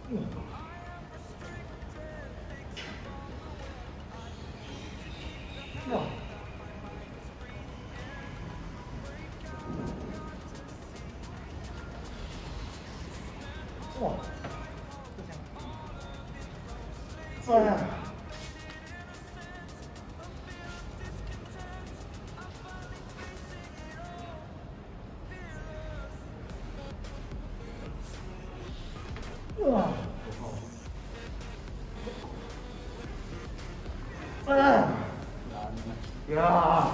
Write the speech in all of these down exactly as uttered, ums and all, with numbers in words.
哇！哇！这样。哇！啊！呀！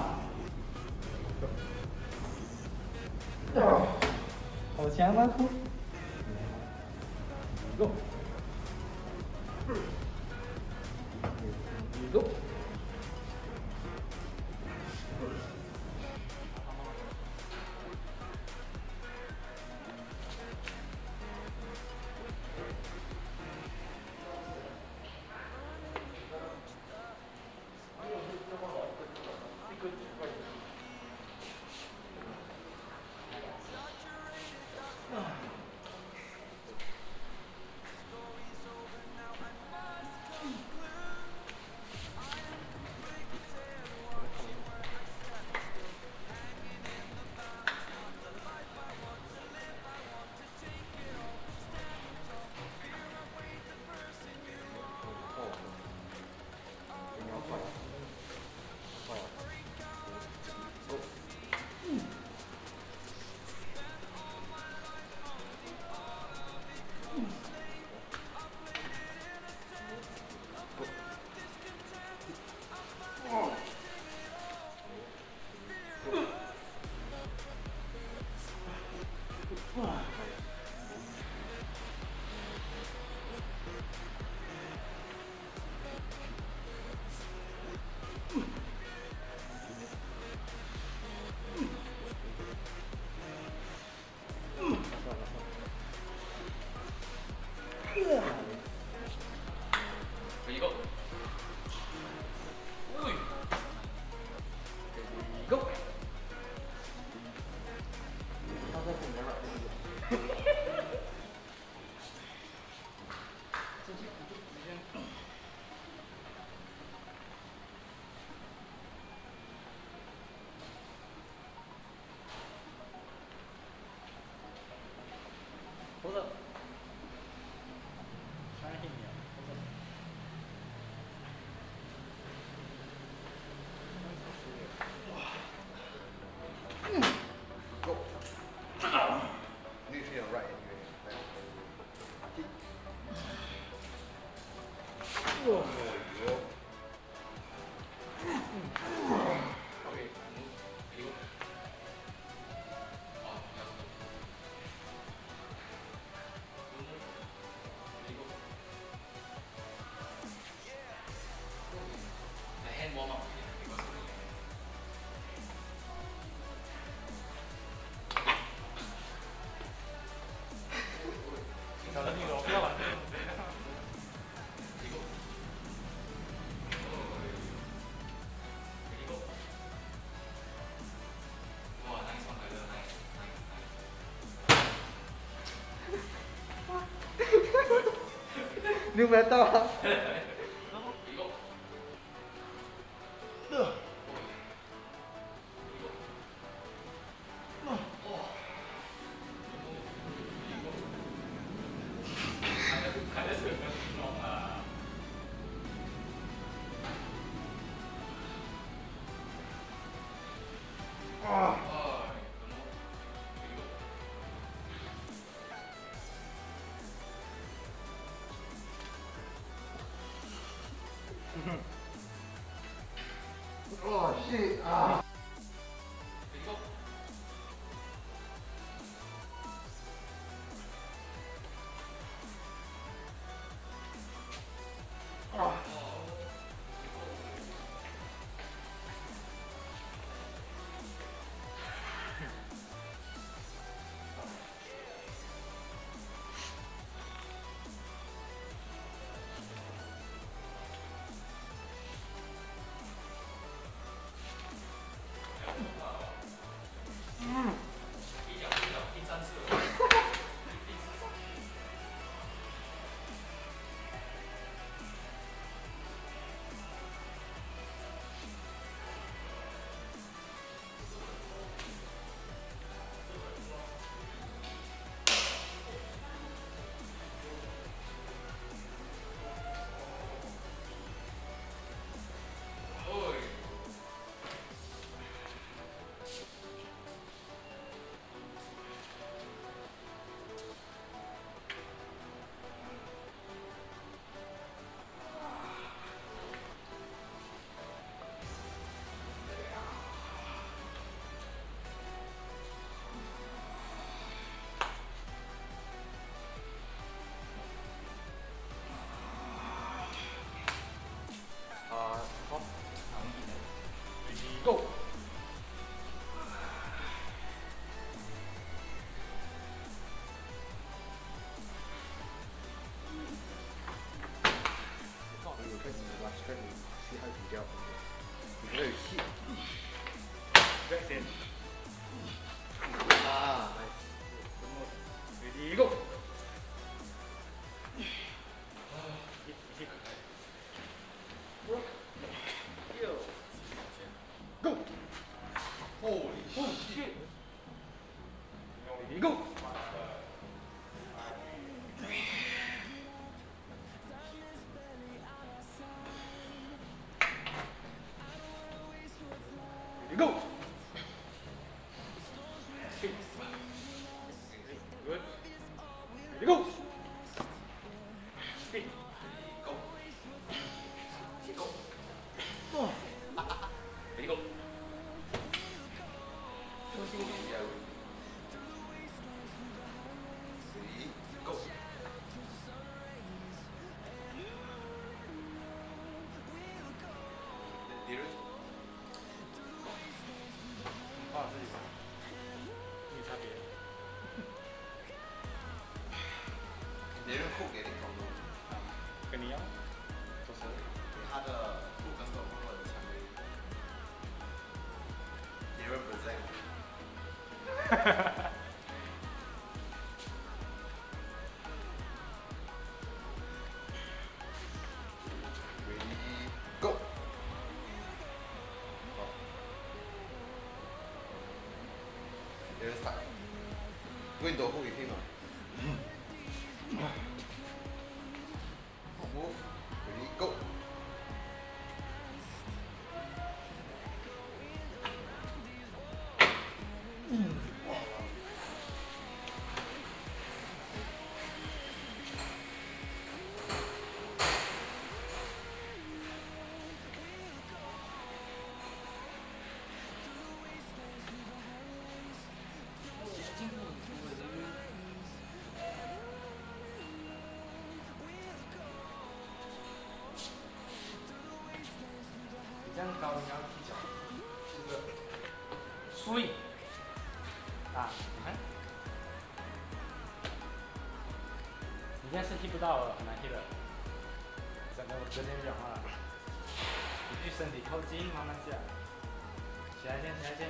好强吗？Go. Go. 이거 오이 이거 보자 샤이니야 이거 없으면 안 되는데. 이거 그리고 우와 나이스 한 걸려 나이스 Nước bé to. 이거 Oh shit. Ah. 그리고 掉。你这有戏。 对，先。 啊 ，Ready go。一起。Go。 Holy shit。Ready go。Ready go. Good. Ready go. Speed. go. Go. Oh. Ready go. Yeah. Ready, go. Direct. 画自己吧，没差别。 别人扣给你好多， 跟你一样，都是。 他的扣跟手碰到很强烈。别人不在。 哈哈哈。 Ready, go. 别人踩。Window 后也可以吗？Move, ready, go. 这样高你要踢脚，是的。Swing。啊，你看，你现在是踢不到了，很难踢的。真的，我昨天讲话了，你去身体靠近，慢慢下。起来先，起来先。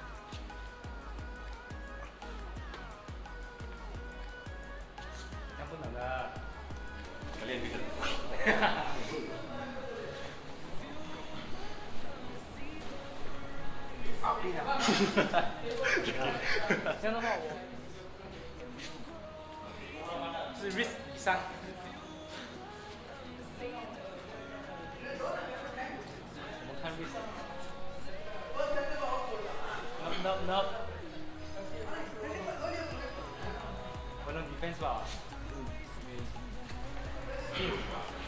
这样不能的。 我练这个。啊，逼他！ 这样的话我是 risk 以上。我们看 risk。No no no。我能 defense 吧？嗯。